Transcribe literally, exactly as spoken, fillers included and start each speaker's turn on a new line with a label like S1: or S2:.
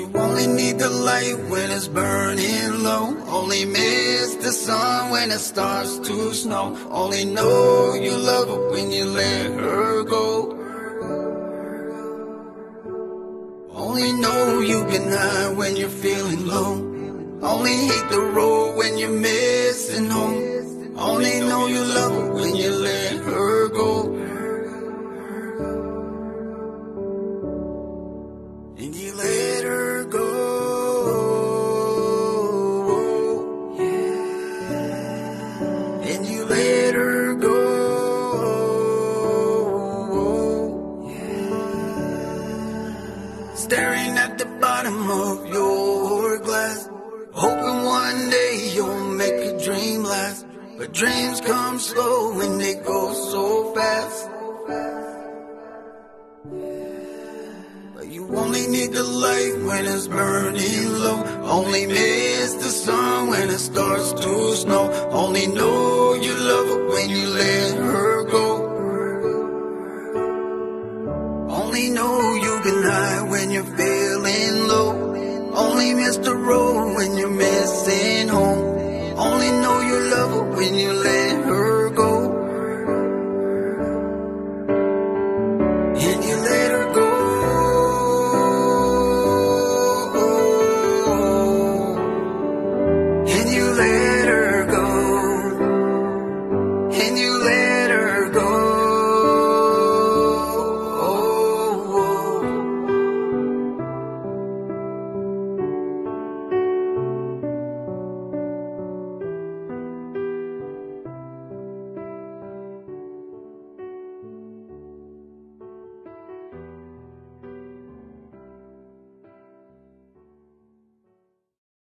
S1: you only need the light when it's burning low. Only miss the sun when it starts to snow. Only know you love her when you let her go. Only know you can hide when you're feeling low. Only hate the road when you're missing home. Only know you love her when you let her go. And you let her go. Yeah. And you let her go. Yeah. Staring at the bottom of your glass, hoping one day you'll make a dream last. But dreams come slow and they go so fast. But you only need the light when it's burning low. Only miss the sun when it starts to snow. Only know you love her when you let her go. Only know you can hide when you're feeling low. Only miss the road when you're missing home. Only know you love her when you let her